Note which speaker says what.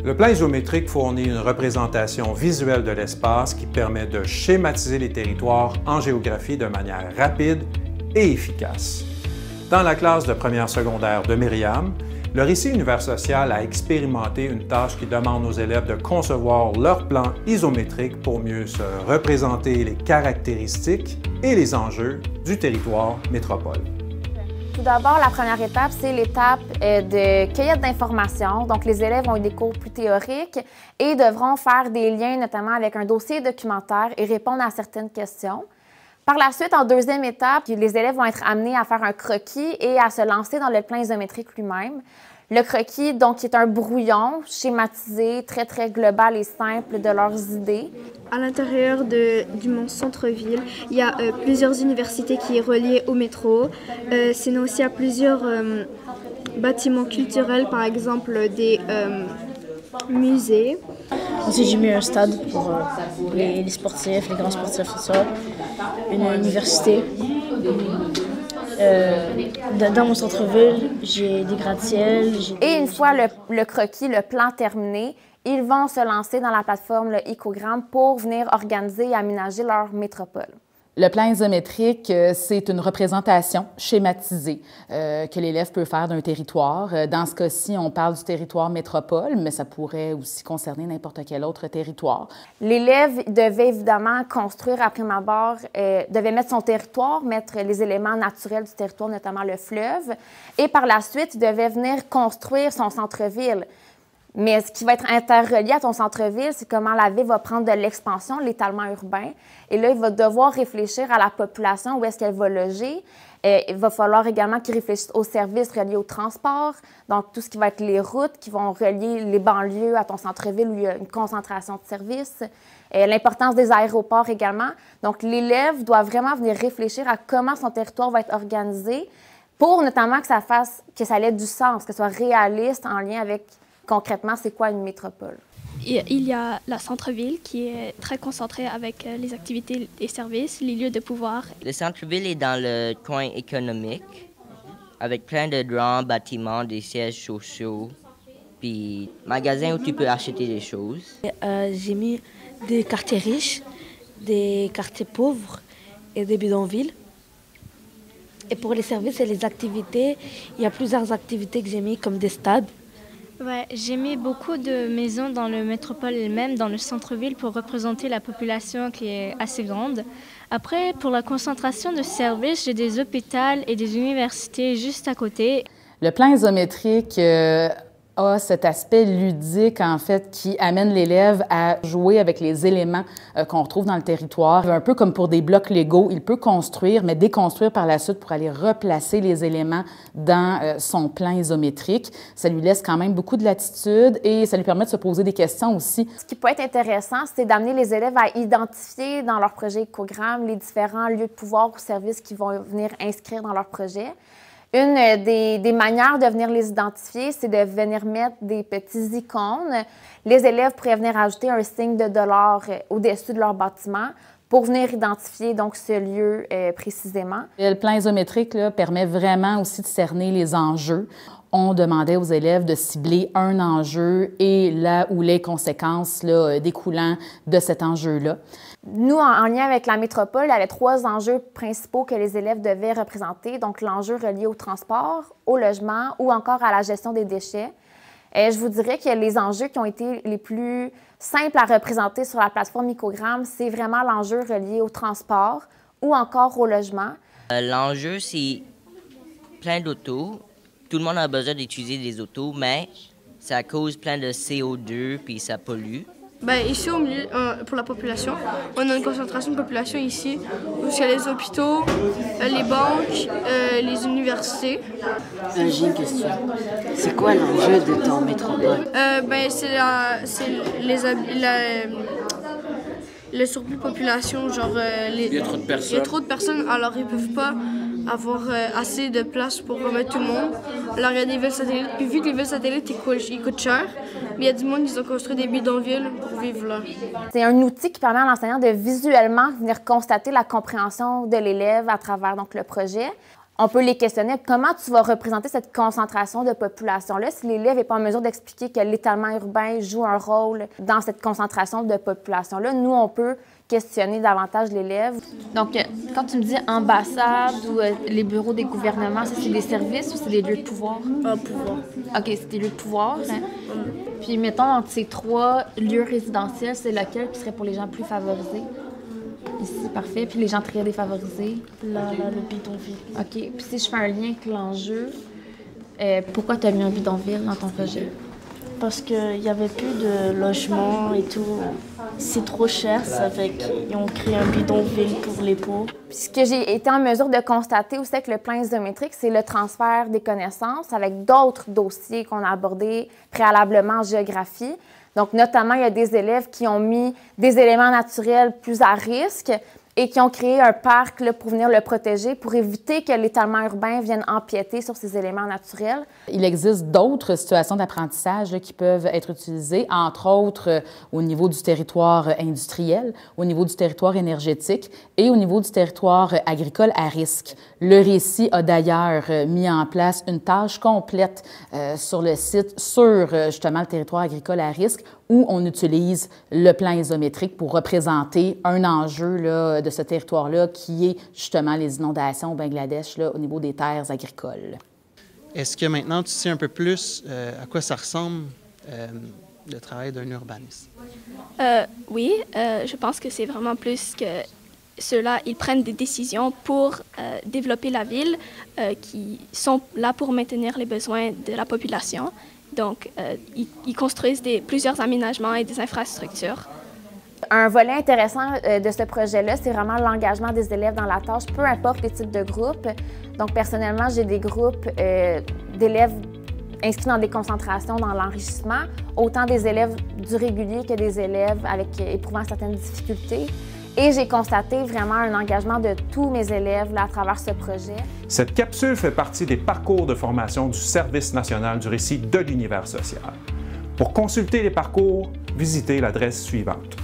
Speaker 1: Le plan isométrique fournit une représentation visuelle de l'espace qui permet de schématiser les territoires en géographie de manière rapide et efficace. Dans la classe de première secondaire de Myriam, le récit Univers social a expérimenté une tâche qui demande aux élèves de concevoir leur plan isométrique pour mieux se représenter les caractéristiques et les enjeux du territoire métropole.
Speaker 2: Tout d'abord, la première étape, c'est l'étape de cueillette d'informations. Donc, les élèves ont eu des cours plus théoriques et devront faire des liens, notamment avec un dossier documentaire et répondre à certaines questions. Par la suite, en deuxième étape, les élèves vont être amenés à faire un croquis et à se lancer dans le plan isométrique lui-même. Le croquis, donc, qui est un brouillon schématisé, très, très global et simple de leurs idées.
Speaker 3: À l'intérieur du Mont Centre-Ville, il y a plusieurs universités qui sont reliées au métro. Sinon aussi, il y a plusieurs bâtiments culturels, par exemple des musées.
Speaker 4: Ensuite, j'ai mis un stade pour les sportifs, les grands sportifs, tout ça. Une université. Dans mon centre-ville, j'ai des gratte-ciels.
Speaker 2: Et une fois le croquis, le plan terminé, ils vont se lancer dans la plateforme le Icogramme pour venir organiser et aménager leur métropole.
Speaker 5: Le plan isométrique, c'est une représentation schématisée que l'élève peut faire d'un territoire. Dans ce cas-ci, on parle du territoire métropole, mais ça pourrait aussi concerner n'importe quel autre territoire.
Speaker 2: L'élève devait évidemment construire à prime abord, devait mettre son territoire, mettre les éléments naturels du territoire, notamment le fleuve, et par la suite, il devait venir construire son centre-ville. Mais ce qui va être interrelié à ton centre-ville, c'est comment la ville va prendre de l'expansion, l'étalement urbain. Et là, il va devoir réfléchir à la population, où est-ce qu'elle va loger. Il va falloir également qu'il réfléchisse aux services reliés au transport, donc tout ce qui va être les routes qui vont relier les banlieues à ton centre-ville où il y a une concentration de services. L'importance des aéroports également. Donc, l'élève doit vraiment venir réfléchir à comment son territoire va être organisé pour notamment que ça ait du sens, que ce soit réaliste en lien avec concrètement, c'est quoi une métropole?
Speaker 6: Il y a la centre-ville qui est très concentrée avec les activités et services, les lieux de pouvoir.
Speaker 7: Le centre-ville est dans le coin économique, avec plein de grands bâtiments, des sièges sociaux, puis magasins où tu peux acheter des choses.
Speaker 4: J'ai mis des quartiers riches, des quartiers pauvres et des bidonvilles. Et pour les services et les activités, il y a plusieurs activités que j'ai mis comme des stades.
Speaker 6: Ouais, j'ai mis beaucoup de maisons dans le métropole elle-même, dans le centre-ville, pour représenter la population qui est assez grande. Après, pour la concentration de services, j'ai des hôpitaux et des universités juste à côté.
Speaker 5: Le plan isométrique a cet aspect ludique, en fait, qui amène l'élève à jouer avec les éléments qu'on retrouve dans le territoire. Un peu comme pour des blocs Lego, il peut construire, mais déconstruire par la suite pour aller replacer les éléments dans son plan isométrique. Ça lui laisse quand même beaucoup de latitude et ça lui permet de se poser des questions aussi. Ce
Speaker 2: qui peut être intéressant, c'est d'amener les élèves à identifier dans leur projet Icogramme les différents lieux de pouvoir ou services qu'ils vont venir inscrire dans leur projet. Une des manières de venir les identifier, c'est de venir mettre des petits icônes. Les élèves pourraient venir ajouter un signe de dollar au-dessus de leur bâtiment pour venir identifier donc ce lieu précisément.
Speaker 5: Le plan isométrique là, permet vraiment aussi de cerner les enjeux. On demandait aux élèves de cibler un enjeu et là où les conséquences là, découlant de cet enjeu-là.
Speaker 2: Nous, en lien avec la métropole, il y avait 3 enjeux principaux que les élèves devaient représenter. Donc, l'enjeu relié au transport, au logement ou encore à la gestion des déchets. Je vous dirais que les enjeux qui ont été les plus simples à représenter sur la plateforme Icogramme, c'est vraiment l'enjeu relié au transport ou encore au logement.
Speaker 7: L'enjeu, c'est plein d'autos. Tout le monde a besoin d'utiliser des autos, mais ça cause plein de CO2 puis ça pollue.
Speaker 3: Ben, ici, au milieu, pour la population, on a une concentration de population ici, où il y a les hôpitaux, les banques, les universités.
Speaker 8: J'ai une question. C'est quoi l'enjeu de ton métropole?
Speaker 3: Ben, c'est le surplus de population, genre il y a trop de personnes. Il y a trop de personnes, alors ils peuvent pas avoir assez de place pour remettre tout le monde. Alors il y a des villes satellites, puis vu que les villes satellites ils coûtent cher, mais il y a du monde qui ont construit des bidonvilles pour vivre là.
Speaker 2: C'est un outil qui permet à l'enseignant de visuellement venir constater la compréhension de l'élève à travers donc, le projet. On peut les questionner. Comment tu vas représenter cette concentration de population-là si l'élève n'est pas en mesure d'expliquer que l'étalement urbain joue un rôle dans cette concentration de population-là? Nous, on peut questionner davantage l'élève. Donc, quand tu me dis ambassade ou les bureaux des gouvernements, ça, c'est des services ou c'est des lieux de pouvoir?
Speaker 3: Pouvoir.
Speaker 2: OK, c'est des lieux de pouvoir. Hein? Puis, mettons, entre ces 3 lieux résidentiels, c'est lequel qui serait pour les gens plus favorisés? Ici, parfait. Puis les gens très défavorisés?
Speaker 3: Le bidonville.
Speaker 2: OK. Puis si je fais un lien avec l'enjeu, pourquoi tu as mis un bidonville dans ton projet?
Speaker 3: Parce qu'il n'y avait plus de logement et tout. C'est trop cher, ça fait qu'ils ont créé un bidonville pour les pauvres.
Speaker 2: Puis ce que j'ai été en mesure de constater aussi avec le plan isométrique, c'est le transfert des connaissances avec d'autres dossiers qu'on a abordés préalablement en géographie. Donc, notamment, il y a des élèves qui ont mis des éléments naturels plus à risque et qui ont créé un parc là, pour venir le protéger, pour éviter que l'étalement urbain vienne empiéter sur ces éléments naturels.
Speaker 5: Il existe d'autres situations d'apprentissage qui peuvent être utilisées, entre autres au niveau du territoire industriel, au niveau du territoire énergétique et au niveau du territoire agricole à risque. Le récit a d'ailleurs mis en place une tâche complète sur le site sur justement le territoire agricole à risque où on utilise le plan isométrique pour représenter un enjeu là, de ce territoire-là qui est justement les inondations au Bangladesh là, au niveau des terres agricoles.
Speaker 9: Est-ce que maintenant tu sais un peu plus à quoi ça ressemble le travail d'un urbaniste?
Speaker 10: Oui, je pense que c'est vraiment plus que ceux-là, ils prennent des décisions pour développer la ville, qui sont là pour maintenir les besoins de la population. Donc, ils construisent plusieurs aménagements et des infrastructures.
Speaker 2: Un volet intéressant de ce projet-là, c'est vraiment l'engagement des élèves dans la tâche, peu importe les types de groupes. Donc, personnellement, j'ai des groupes d'élèves inscrits dans des concentrations dans l'enrichissement, autant des élèves du régulier que des élèves éprouvant certaines difficultés. Et j'ai constaté vraiment un engagement de tous mes élèves là, à travers ce projet.
Speaker 1: Cette capsule fait partie des parcours de formation du Service national du récit de l'univers social. Pour consulter les parcours, visitez l'adresse suivante.